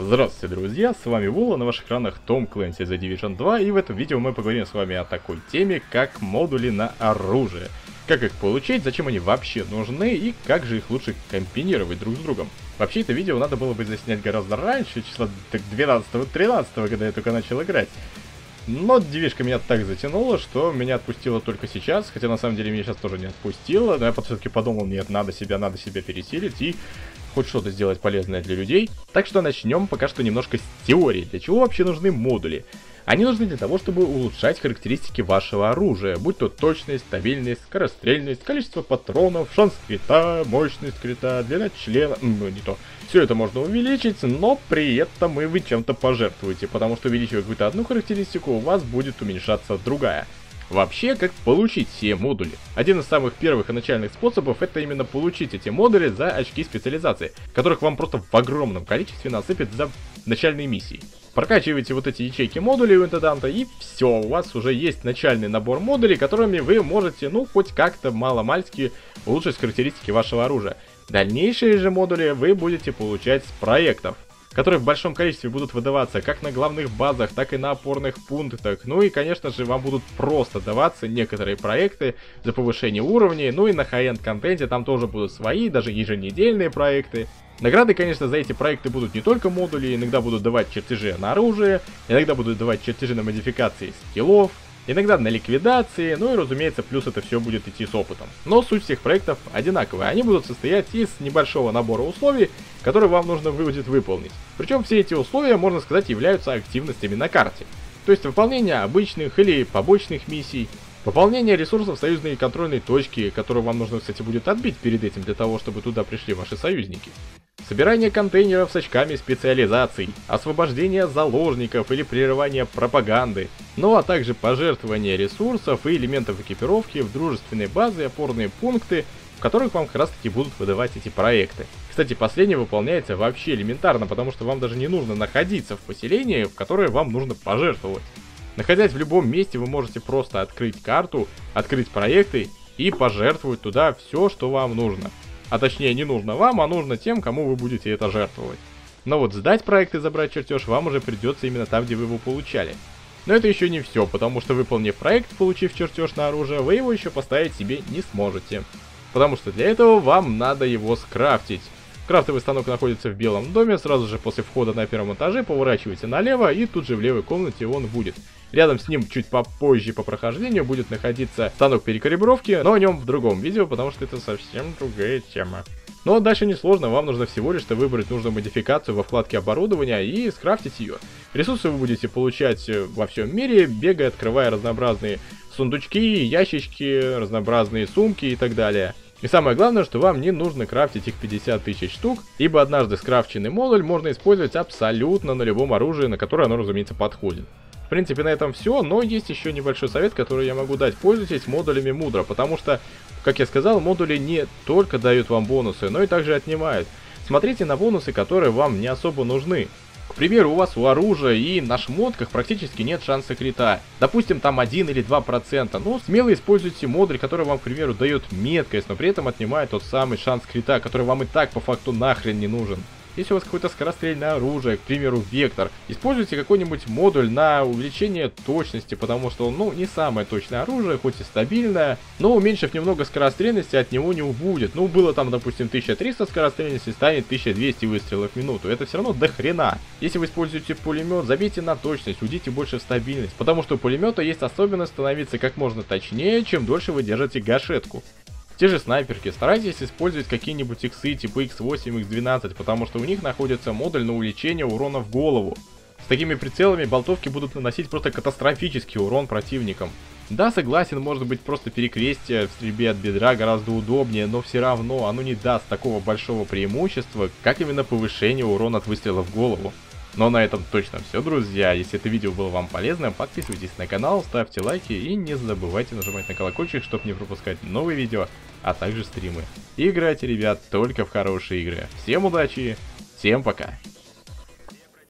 Здравствуйте, друзья, с вами Вула, на ваших экранах Том Clancy The Division 2, и в этом видео мы поговорим с вами о такой теме, как модули на оружие. Как их получить, зачем они вообще нужны и как же их лучше комбинировать друг с другом. Вообще это видео надо было бы заснять гораздо раньше, числа 12-13, когда я только начал играть. Но девишка меня так затянула, что меня отпустила только сейчас, хотя на самом деле меня сейчас тоже не отпустила, но я все-таки подумал, нет, надо себя пересилить и хоть что-то сделать полезное для людей. Так что начнем пока что немножко с теории. Для чего вообще нужны модули? Они нужны для того, чтобы улучшать характеристики вашего оружия, будь то точность, стабильность, скорострельность, количество патронов, шанс крита, мощность крита, длина члена, не то. Все это можно увеличить, но при этом и вы чем-то пожертвуете, потому что увеличивая какую-то одну характеристику, у вас будет уменьшаться другая. Вообще, как получить все модули? Один из самых первых и начальных способов это именно получить эти модули за очки специализации, которых вам просто в огромном количестве насыпят за начальные миссии. Прокачиваете вот эти ячейки модулей у интенданта и все, у вас уже есть начальный набор модулей, которыми вы можете, хоть как-то мало-мальски улучшить характеристики вашего оружия. Дальнейшие же модули вы будете получать с проектов, которые в большом количестве будут выдаваться как на главных базах, так и на опорных пунктах. Ну и, конечно же, вам будут просто даваться некоторые проекты за повышение уровней, ну и на хай-энд контенте там тоже будут свои, даже еженедельные проекты. Награды, конечно, за эти проекты будут не только модули, иногда будут давать чертежи на оружие, иногда будут давать чертежи на модификации скиллов, иногда на ликвидации, ну и, разумеется, плюс это все будет идти с опытом. Но суть всех проектов одинаковая, они будут состоять из небольшого набора условий, которые вам нужно будет выполнить. Причем все эти условия, можно сказать, являются активностями на карте. То есть выполнение обычных или побочных миссий, пополнение ресурсов союзной контрольной точки, которую вам нужно, кстати, будет отбить перед этим, для того, чтобы туда пришли ваши союзники. Собирание контейнеров с очками специализаций, освобождение заложников или прерывание пропаганды, ну а также пожертвование ресурсов и элементов экипировки в дружественной базе и опорные пункты, в которых вам как раз таки будут выдавать эти проекты. Кстати, последнее выполняется вообще элементарно, потому что вам даже не нужно находиться в поселении, в которое вам нужно пожертвовать. Находясь в любом месте, вы можете просто открыть карту, открыть проекты и пожертвовать туда все, что вам нужно. А точнее, не нужно вам, а нужно тем, кому вы будете это жертвовать. Но вот сдать проект и забрать чертеж вам уже придется именно там, где вы его получали. Но это еще не все, потому что, выполнив проект, получив чертеж на оружие, вы его еще поставить себе не сможете. Потому что для этого вам надо его скрафтить. Крафтовый станок находится в белом доме, сразу же после входа на первом этаже поворачиваете налево, и тут же в левой комнате он будет. Рядом с ним чуть попозже по прохождению будет находиться станок перекалибровки, но о нем в другом видео, потому что это совсем другая тема. Но дальше несложно, вам нужно всего лишь выбрать нужную модификацию во вкладке оборудования и скрафтить ее. Ресурсы вы будете получать во всем мире, бегая, открывая разнообразные сундучки, ящички, разнообразные сумки и так далее. И самое главное, что вам не нужно крафтить их 50 тысяч штук, ибо однажды скрафченный модуль можно использовать абсолютно на любом оружии, на которое оно, разумеется, подходит. В принципе, на этом все, но есть еще небольшой совет, который я могу дать. Пользуйтесь модулями мудро, потому что, как я сказал, модули не только дают вам бонусы, но и также отнимают. Смотрите на бонусы, которые вам не особо нужны. К примеру, у вас у оружия и на шмотках практически нет шанса крита. Допустим, там 1 или 2%. Ну, смело используйте модуль, который вам, к примеру, дает меткость, но при этом отнимает тот самый шанс крита, который вам и так по факту нахрен не нужен. Если у вас какое-то скорострельное оружие, к примеру, Вектор, используйте какой-нибудь модуль на увеличение точности, потому что он, не самое точное оружие, хоть и стабильное, но уменьшив немного скорострельности, от него не убудет. Ну, было там, допустим, 1300 скорострельности, станет 1200 выстрелов в минуту. Это все равно до хрена. Если вы используете пулемет, забейте на точность, уйдите больше в стабильность, потому что у пулемета есть особенность становиться как можно точнее, чем дольше вы держите гашетку. Те же снайперки, старайтесь использовать какие-нибудь иксы типа X8, X12, потому что у них находится модуль на увеличение урона в голову. С такими прицелами болтовки будут наносить просто катастрофический урон противникам. Да, согласен, может быть просто перекрестие в стрельбе от бедра гораздо удобнее, но все равно оно не даст такого большого преимущества, как именно повышение урона от выстрела в голову. Но на этом точно все, друзья. Если это видео было вам полезно, подписывайтесь на канал, ставьте лайки и не забывайте нажимать на колокольчик, чтобы не пропускать новые видео, а также стримы. И играйте, ребят, только в хорошие игры. Всем удачи, всем пока!